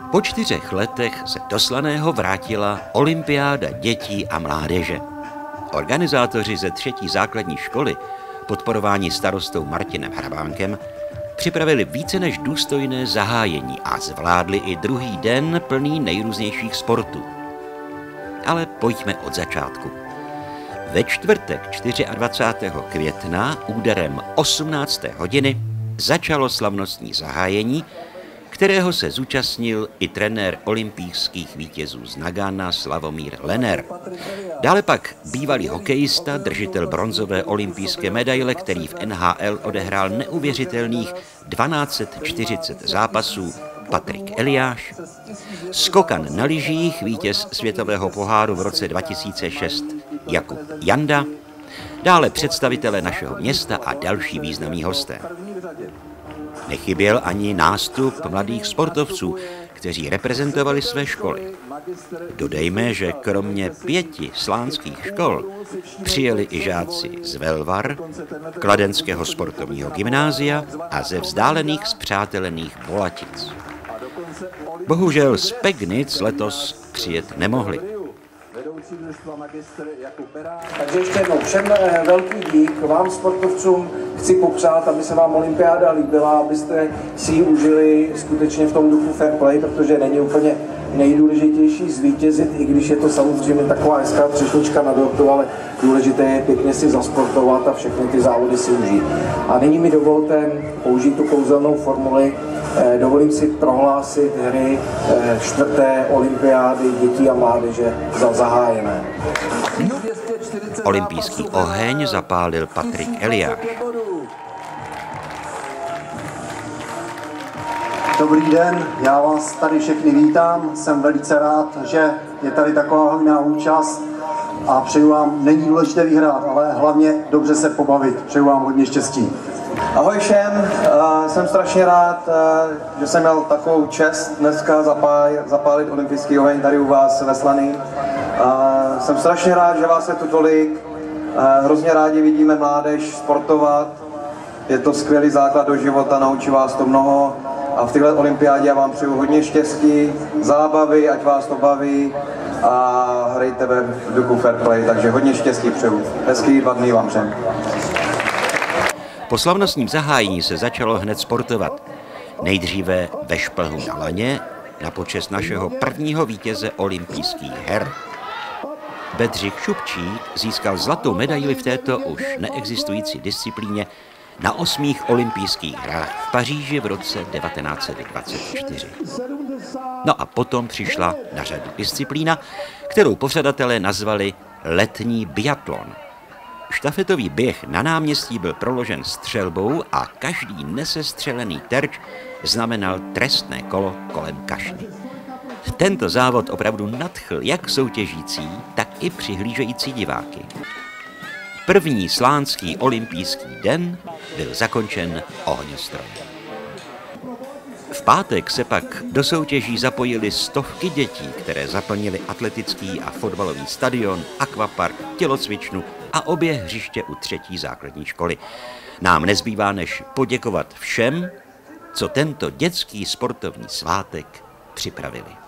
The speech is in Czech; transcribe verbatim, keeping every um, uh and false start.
Po čtyřech letech se do Slaného vrátila olympiáda dětí a mládeže. Organizátoři ze třetí základní školy, podporováni starostou Martinem Hrabánkem, připravili více než důstojné zahájení a zvládli i druhý den plný nejrůznějších sportů. Ale pojďme od začátku. Ve čtvrtek dvacátého čtvrtého května úderem osmnácté hodiny začalo slavnostní zahájení, kterého se zúčastnil i trenér olympijských vítězů z Nagana Slavomír Lenner. Dále pak bývalý hokejista, držitel bronzové olympijské medaile, který v N H L odehrál neuvěřitelných tisíc dvě stě čtyřicet zápasů, Patrik Eliáš, skokan na lyžích, vítěz světového poháru v roce dva tisíce šest Jakub Janda, dále představitelé našeho města a další významní hosté. Nechyběl ani nástup mladých sportovců, kteří reprezentovali své školy. Dodejme, že kromě pěti slánských škol přijeli i žáci z Velvar, Kladenského sportovního gymnázia a ze vzdálených spřátelených Bolatic. Bohužel z Pegnic letos přijet nemohli. Takže ještě jednou všem velký dík vám sportovcům. Chci popřát, aby se vám olympiáda líbila, abyste si ji užili skutečně v tom duchu fair play, protože není úplně nejdůležitější zvítězit, i když je to samozřejmě taková hezká třešnička na dortu, ale důležité je pěkně si zasportovat a všechny ty závody si užít. A nyní mi dovolte použít tu kouzelnou formuli. Dovolím si prohlásit hry čtvrté olympiády dětí a mládeže za zahájené. Olympijský oheň zapálil Patrik Eliáš. Dobrý den, já vás tady všechny vítám, jsem velice rád, že je tady taková hojná účast a přeju vám, není důležité vyhrát, ale hlavně dobře se pobavit, přeju vám hodně štěstí. Ahoj všem, uh, jsem strašně rád, uh, že jsem měl takovou čest dneska zapálit, zapálit olympijský oheň tady u vás ve Slaný. Uh, jsem strašně rád, že vás je tu tolik, uh, hrozně rádi vidíme mládež sportovat, je to skvělý základ do života, naučí vás to mnoho a v téhle olympiádě já vám přeju hodně štěstí, zábavy, ať vás to baví a hrajte ve duchu fair play, takže hodně štěstí přeju. Hezký dva dny vám všem. Po slavnostním zahájení se začalo hned sportovat. Nejdříve ve Šplhu na laně na počest našeho prvního vítěze olympijských her. Bedřich Šupčík získal zlatou medaili v této už neexistující disciplíně na osmých olympijských hrách v Paříži v roce devatenáct set dvacet čtyři. No a potom přišla na řadu disciplína, kterou pořadatelé nazvali letní biatlon. Štafetový běh na náměstí byl proložen střelbou a každý nesestřelený terč znamenal trestné kolo kolem kašny. Tento závod opravdu nadchl jak soutěžící, tak i přihlížející diváky. První slánský olympijský den byl zakončen ohňostrojem. V pátek se pak do soutěží zapojily stovky dětí, které zaplnily atletický a fotbalový stadion, akvapark, tělocvičnu a obě hřiště u třetí základní školy. Nám nezbývá než poděkovat všem, co tento dětský sportovní svátek připravili.